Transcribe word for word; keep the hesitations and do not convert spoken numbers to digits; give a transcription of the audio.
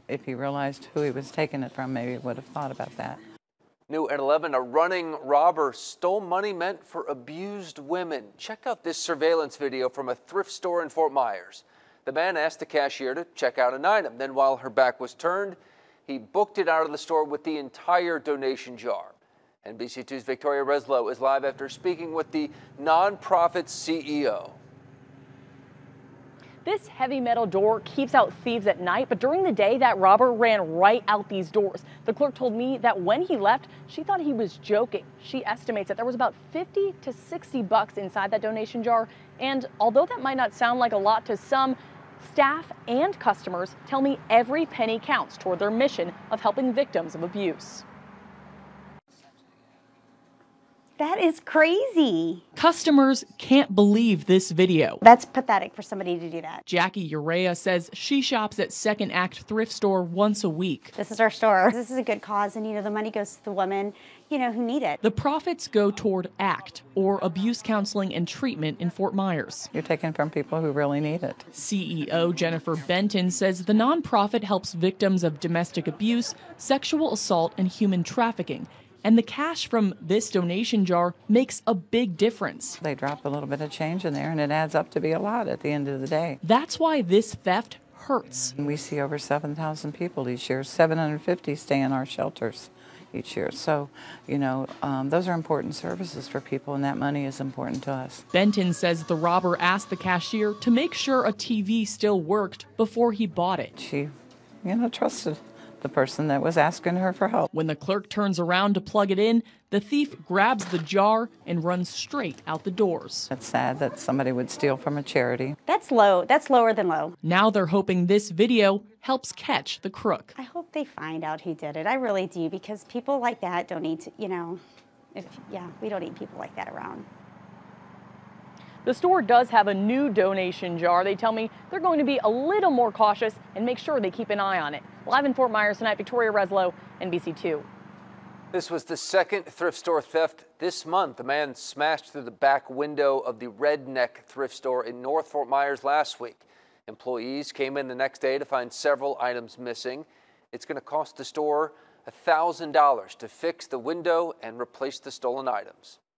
If he realized who he was taking it from, maybe he would have thought about that. New at eleven, a running robber stole money meant for abused women. Check out this surveillance video from a thrift store in Fort Myers. The man asked the cashier to check out an item. Then while her back was turned, he booked it out of the store with the entire donation jar. N B C two's Victoria Reslow is live after speaking with the nonprofit's C E O. This heavy metal door keeps out thieves at night, but during the day, that robber ran right out these doors. The clerk told me that when he left, she thought he was joking. She estimates that there was about fifty to sixty bucks inside that donation jar. And although that might not sound like a lot to some, staff and customers tell me every penny counts toward their mission of helping victims of abuse. That is crazy. Customers can't believe this video. That's pathetic for somebody to do that. Jackie Urea says she shops at Second Act Thrift Store once a week. This is our store. This is a good cause, and you know the money goes to the women, you know, who need it. The profits go toward ACT, or Abuse Counseling and Treatment in Fort Myers. You're taking from people who really need it. C E O Jennifer Benton says the nonprofit helps victims of domestic abuse, sexual assault, and human trafficking. And the cash from this donation jar makes a big difference. They drop a little bit of change in there, and it adds up to be a lot at the end of the day. That's why this theft hurts. We see over seven thousand people each year. seven hundred fifty stay in our shelters each year. So, you know, um, those are important services for people, and that money is important to us. Benton says the robber asked the cashier to make sure a T V still worked before he bought it. She, you know, trusted the person that was asking her for help. When the clerk turns around to plug it in, the thief grabs the jar and runs straight out the doors. It's sad that somebody would steal from a charity. That's low. That's lower than low. Now they're hoping this video helps catch the crook. I hope they find out who did it. I really do, because people like that don't need to, you know, if, yeah, we don't need people like that around. The store does have a new donation jar. They tell me they're going to be a little more cautious and make sure they keep an eye on it. Live in Fort Myers tonight, Victoria Reslow, N B C two. This was the second thrift store theft this month. A man smashed through the back window of the Redneck thrift store in North Fort Myers last week. Employees came in the next day to find several items missing. It's going to cost the store one thousand dollars to fix the window and replace the stolen items.